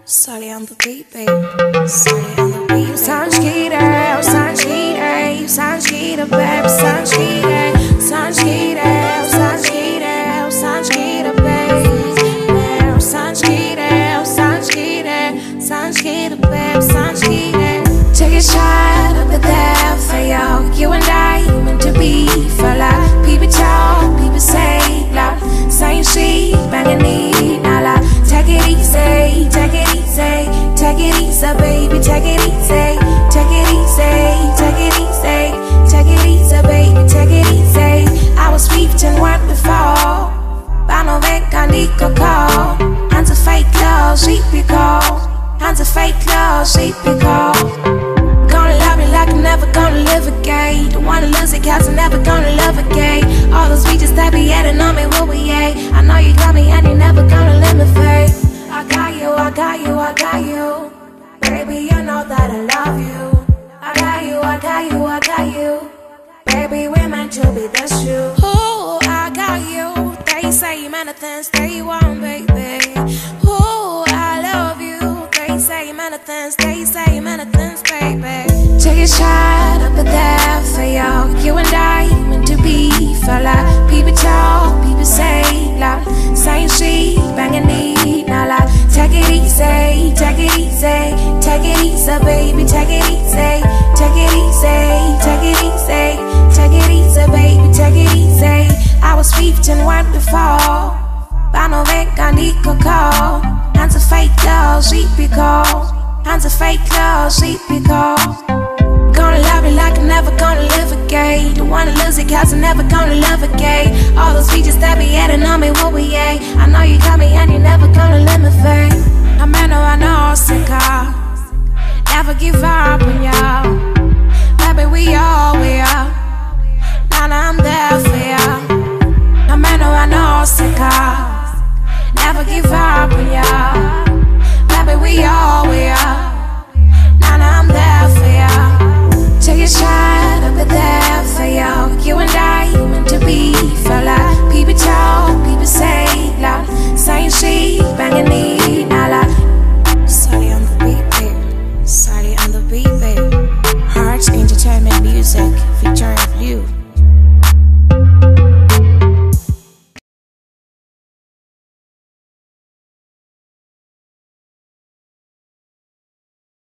Swally on the beat, babe. Swally on the beat, babe. Sanskita, Sanskita, Sanskita, babe. Sanskita, Sanskita, Sanskita, Sanskita, babe. Sanskita, Sanskita, Sanskita, babe. Sanskita. Take a shot up at there for you and I meant to be for life. People talk, people say loud, same shit, banging it, not loud. Take it easy, take it easy, take it easy, baby, take it easy, take it easy, take it easy, take it easy, baby, take it easy. I was 15 one before, but no vegan nico call. Hands of fake love, sleepy call. Hands of fake love, sleepy call. Gonna love you like I'm never gonna live again. The one that loves it, cause I'm never gonna love again. All those bitches that be adding on me, what we ain't. I know you got me and you're never gonna let me fade. I got you, I got you, I got you. Baby, you know that I love you. I got you, I got you, I got you. Baby, we're meant to be, that's true. Ooh, I got you. They say many things they want, baby. Ooh, I love you. They say many things, they say many things, baby. Take a shot up at there for you and I meant to be for life. People talk, people say loud, same shit, banging it, not loud. Take it easy, take it easy, take it easy, baby, take it easy, take it easy, take it easy, take it easy, baby, take it easy. I was 15 one before, but no vegan nico call. Hands of fake love, sleepy call. Hands of fake love, sleepy call. Gonna love you like I'm never gonna live again. The one that loves it, cause I'm never gonna love again. All those bitches that be adding on me, what we ain't. I know you got me and you're never gonna let me fade. I know, sick of. Never give up on y'all. Baby, we all will. Now I'm there for ya. I know, sick of. Never give up on y'all. Baby, we all will. Now I'm there for ya. Take a shot up at there